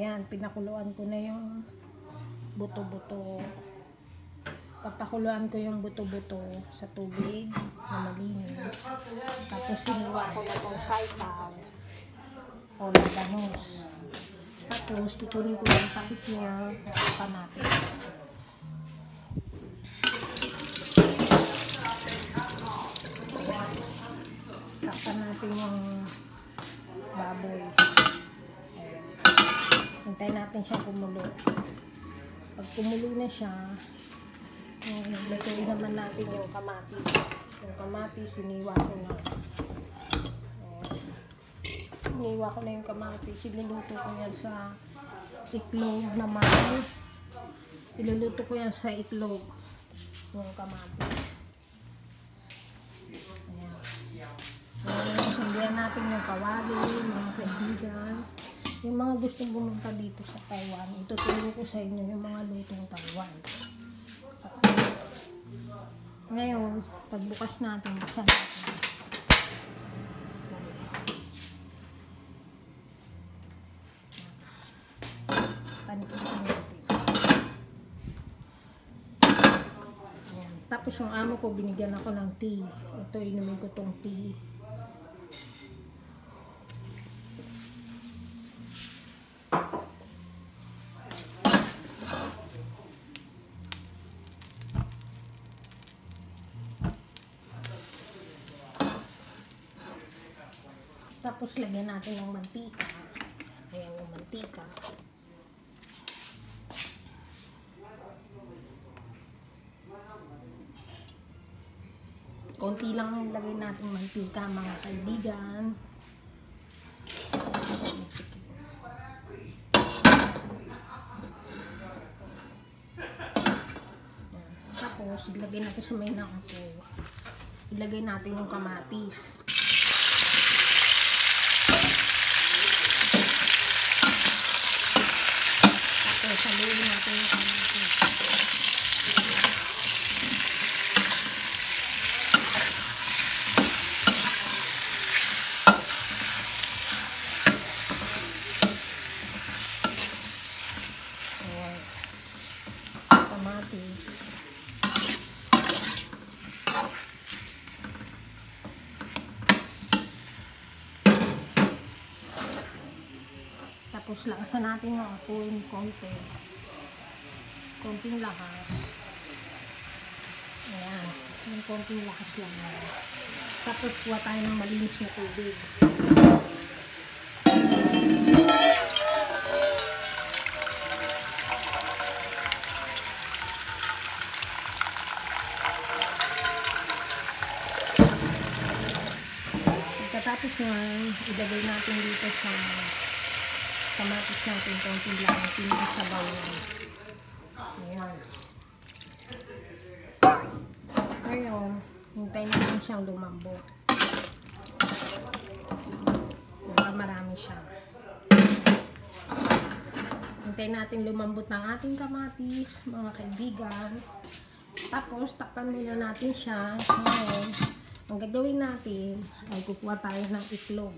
Ayan, pinakuluan ko na yung buto-buto. Papakuluan ko yung buto-buto sa tubig na malinis. Tapos hiniwa ko na itong saitaw o labanos. Tapos kukunin ko yung takip niya. Takpan natin. Takpan natin yung baboy. Hintayin natin siya kumulo. Pag kumulo na siya, lutuin naman natin yung kamatis. Yung kamatis, siniwa ko na. Siniwa ko na yung kamatis. Iluluto ko yan sa itlog naman. Iluluto ko yan sa itlog. Yung kamatis. Ayan. Sundihan natin yung kawali, mga kaibigan. Yung mga gustong pumunta dito sa Taiwan, ituturo ko sa inyo yung mga lutong Taiwan. Ngayon, pagbukas natin, buksan natin. Panikutin natin. Ayan. Tapos yung amo ko, binigyan ako ng tea. Ito, inumin ko tong tea. Tapos lagyan natin ng mantika. Ayan yung mantika. Konti lang lagay natin mantika, mga kaibigan. Tapos ilagay natin sa may nakapo. Ilagay natin yung kamatis. Saluhin natin yung kamatis. Ayan. Kamatis. Tapos lakasan natin yung apoy konti. Konting lakas. Ayan. Yung konting lakas lang. Tapos kuha tayo ng malinis na tubig. Pagkatapos nga, ilagay natin dito sa kamatis natin konting lakas. Pinasabaw yan. Ayan. Ngayon, hintayin natin siyang lumambot. Para marami siya. Hintayin natin lumambot ng ating kamatis, mga kaibigan. Tapos, takpan muna natin siya. Ngayon, ang gagawin natin ay kukuha tayo ng itlog.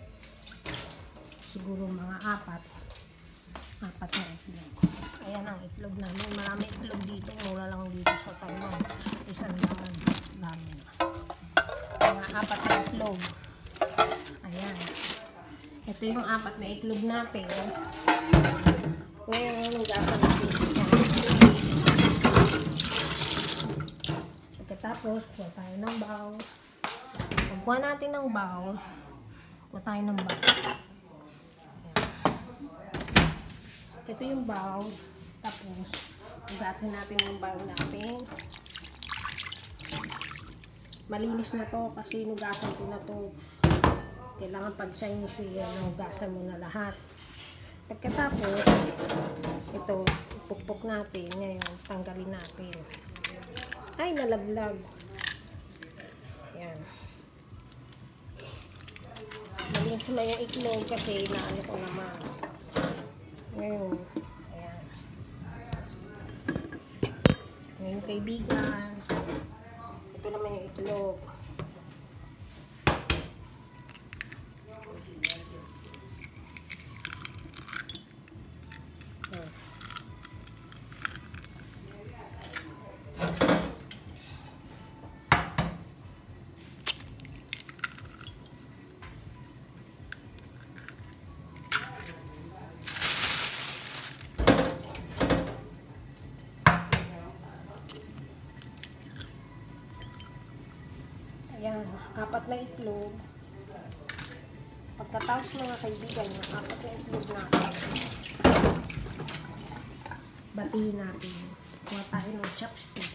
Siguro mga apat na itlog. Ayan ang itlog namin. Marami itlog dito. Mura lang dito sa Taiwan. Isang dami na. Mga 4 na itlog. Ayan. Ito yung 4 na itlog natin. Ngayon, gagawin natin siya. Pagkatapos, kuha tayo ng bowl. Pag kuha natin ng bowl, kuha tayo ng bowl. Ito yung bowl. Tapos, ugasan natin yung bowl natin. Malinis na to kasi nugasan ko na to. Kailangan pag Chinese yan, nugasan mo na lahat. Pagkatapos, ito, ipukpok natin. Ngayon, tanggalin natin. Ay, nalaglag. Yan. Malinis na yung itlog kasi naano ko naman. Ngayon, ayan. Ngayon, kaibigan, ito naman yung itlog. na itlog. Pagkatapos mga kaibigan, yung 4 na itlog natin, batiin natin. Kuha tayo ng chopstick.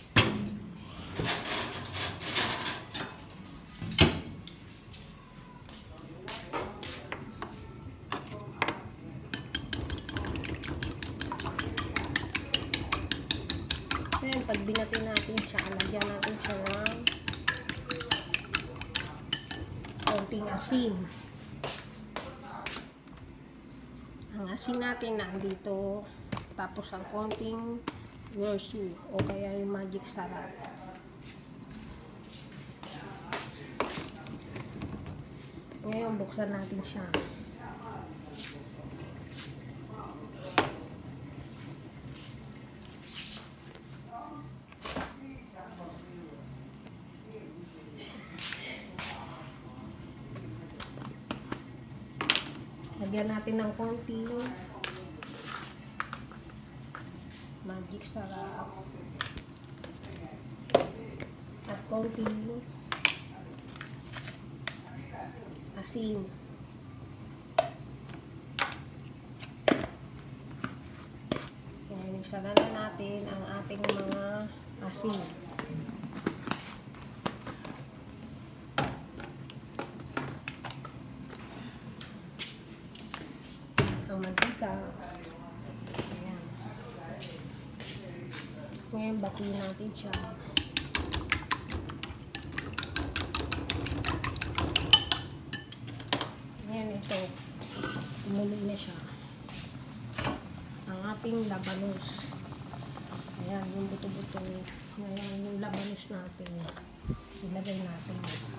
Ngayon, pag binati natin siya, lagyan natin siya ng konting asin. Ang asin natin nandito, tapos ang konting Yorsu o kaya yung magic sarap. Ngayon, buksan natin siya. Lagyan natin ng konti magic sarap at konti asin. Yan, isara na natin ang ating mga asin. Ang mantika. Ayan. Ngayon, batiin natin siya. Ngayon, ito. Tumuloy na siya. Ang ating labanos. Ayan, yung buto-buto. Ngayon, yung labanos natin. Ilagay natin.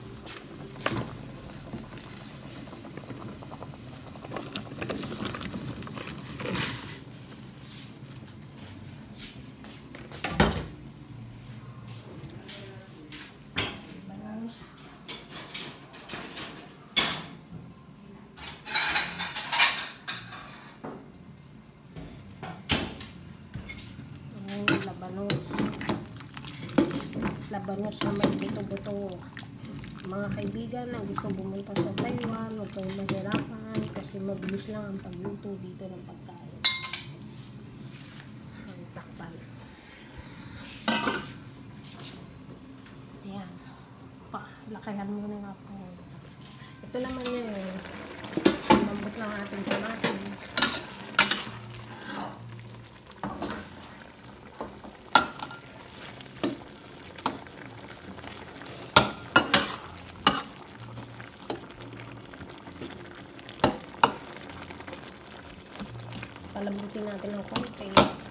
Labanos na may buto-buto. Mga kaibigan na gusto bumunta sa Taiwan, huwag kayong mahirapan kasi mabilis lang ang pagluto dito ng pagkain. Ang takpan. Ayan. Lakayan muna nga po. Ito naman yun. Mambot lang ating kamatis. Palambutin natin ng konti.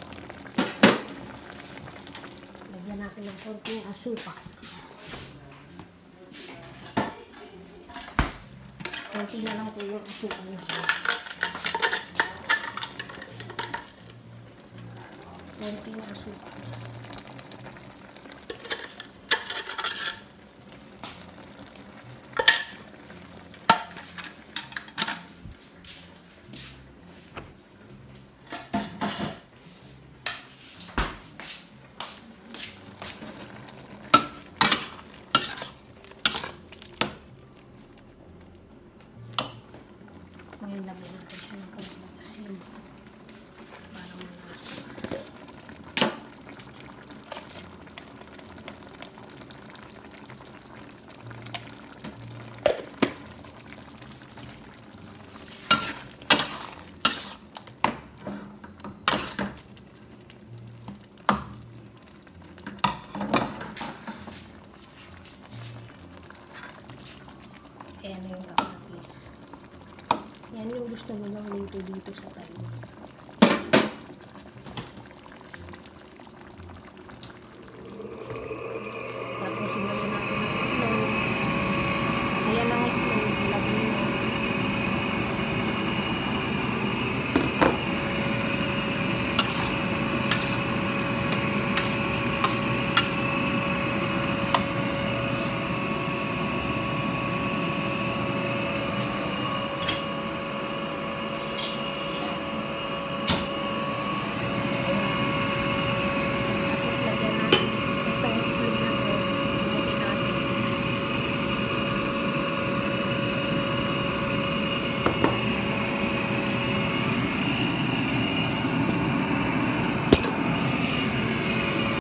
Lagyan natin ng konting asukal. Konti na lang po yung asukal nito. Konting asukal. Ngayon, lagyan natin siya ng konting asin para malasa. Ayan na yung kamatis. Yan yung gusto mo ng luto dito sa Taiwan.